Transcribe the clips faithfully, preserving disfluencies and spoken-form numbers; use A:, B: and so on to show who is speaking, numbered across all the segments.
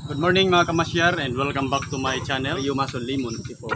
A: Good morning mga kamasyar and welcome back to my channel, Yumason Limon before.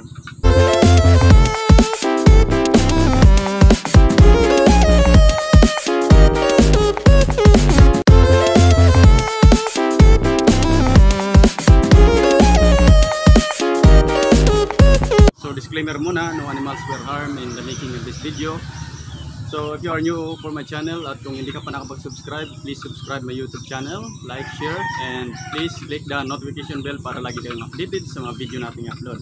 A: So disclaimer muna, no animals were harmed in the making of this video. So if you are new for my channel at kung hindi ka pa nakapag-subscribe, please subscribe my YouTube channel, like, share, and please click the notification bell para lagi kayong updated sa mga video nating upload.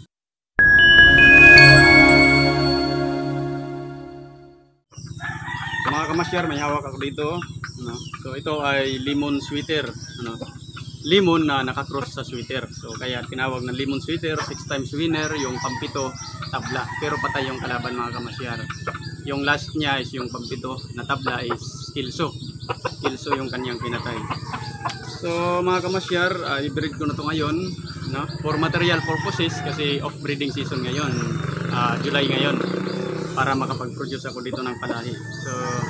A: So mga kamasyar, may hawak ako dito. Ano? So ito ay lemon sweater. Ano? Lemon na nakakross sa sweater. So kaya tinawag na lemon sweater, six times winner, yung pampito, tabla. Pero patay yung kalaban mga kamasyar. Yung last niya is yung pampito na tabla is Kilso. Kilso yung kanyang pinatay. So mga kamasyar, uh, i-breed ko na to ngayon, no? For material purposes kasi off-breeding season ngayon, uh, July ngayon, para makapag-produce ako dito ng palahi. So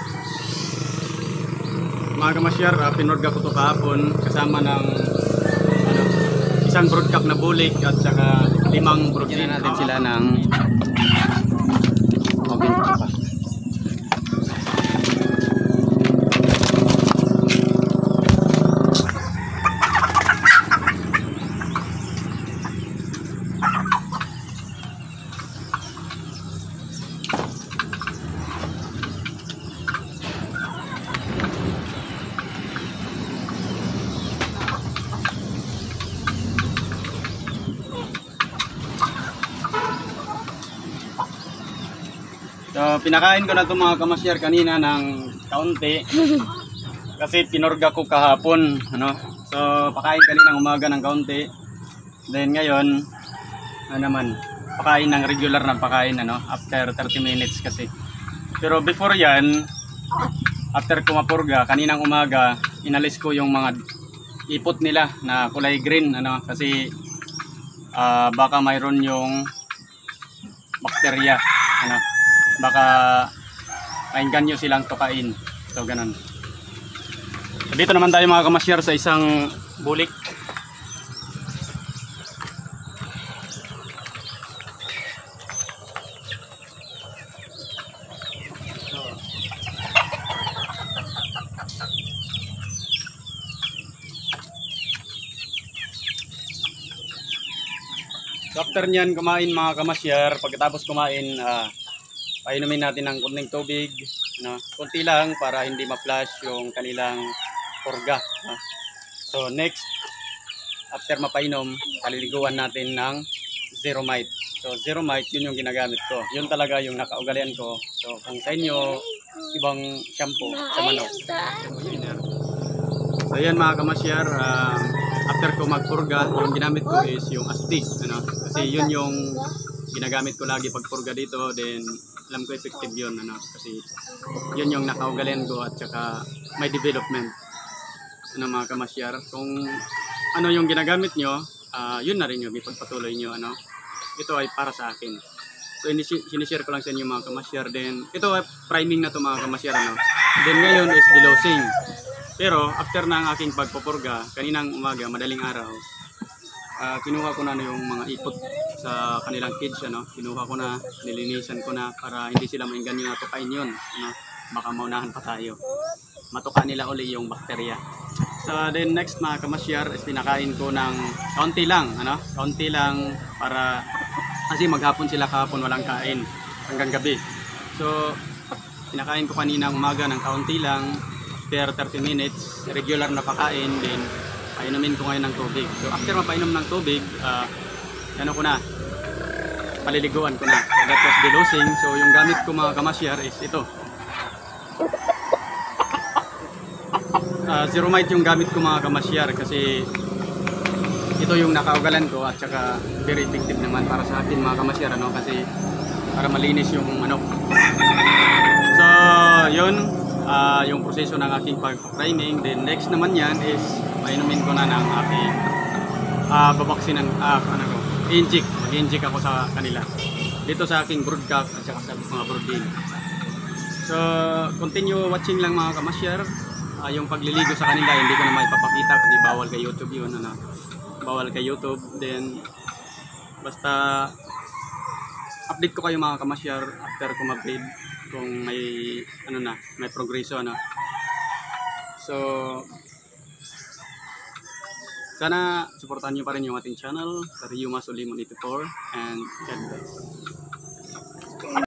A: mga kamasyar, uh, pinorga ko to kahapon kasama ng ano, isang broodcock na bulik at saka limang broodcock. Natin sila ng okay. So, pinakain ko na itong mga kamasyar kanina ng kaunti kasi pinorga ko kahapon, ano? So, pakain kanina ng umaga ng kaunti. Then ngayon, ano naman, pakain ng regular na pakain, ano? After thirty minutes kasi. Pero before yan, after ko mapurga, kaninang umaga, inalis ko yung mga ipot nila na kulay green, ano? Kasi uh, baka mayroon yung bakterya, ano? Baka maingganyo silang tukain. So ganun. So, dito naman tayo mga kamasyar sa isang bulik. So after nyan kumain mga kamasyar, pagkatapos kumain, uh, painumin natin ng kunting tubig, no? Kunti lang para hindi ma-flash yung kanilang purga, no? So next, after mapainom, paliliguan natin ng Zeromite. So Zeromite, yun yung ginagamit ko. Yun talaga yung nakaugalian ko. So kung sa inyo, ibang shampoo sa manok. So yan mga kamasyar, uh, after ko magpurga, yung ginamit ko is yung astig, ano? Kasi yun yung ginagamit ko lagi pagpurga dito, then alam ko effective yun, ano? Kasi yun yung nakaugalian ko at saka may development, ano mga kamasyar. Kung ano yung ginagamit nyo, uh, yun na rin yung ipagpatuloy nyo, ano? Ito ay para sa akin. So sinishare ko lang sa inyo mga kamasyar. Then ito ay priming na to mga kamasyar, ano? Then ngayon is delousing. Pero after na ang aking pagpupurga, kaninang umaga, madaling araw, Uh, kinuha ko na yung mga ipot sa kanilang kids, ano? Kinuha ko na, nilinisan ko na para hindi sila maingganyo na tukain yun, ano? Baka maunahan pa tayo, matuka nila uli yung bakterya. So then next mga kamasyar is pinakain ko ng kaunti lang, ano? Kaunti lang para kasi maghapon sila kahapon walang kain hanggang gabi. So pinakain ko kanina umaga ng kaunti lang per thirty minutes, regular na pakain, din painumin ko ngayon ng tubig. So after mapainom ng tubig, uh, ano ko na, paliliguan ko na. So that was delousing. So yung gamit ko mga kamasyar is ito. Uh, Zeromite yung gamit ko mga kamasyar kasi ito yung nakaugalan ko at saka very effective naman para sa atin mga kamasyar, ano? Kasi para malinis yung manok. So yun, uh, yung proseso ng aking pag-priming. Then next naman yan is painumin ko na ng aking uh, babaksinan, uh, ano ko, inject, mag-inject ako sa kanila dito sa aking broodcock at saka sa mga brooding. So continue watching lang mga kamasyar. ah, yung pagliligo sa kanila hindi ko na maipapakita kasi bawal kay YouTube yun, ano. Bawal kay YouTube. Then basta update ko kayo mga kamasyar after ko mag-upgrade kung may ano na, may progreso, ano. So sana supportahan nyo pa rin yung ating channel, Ryuma Sulimon eighty-four, and God bless.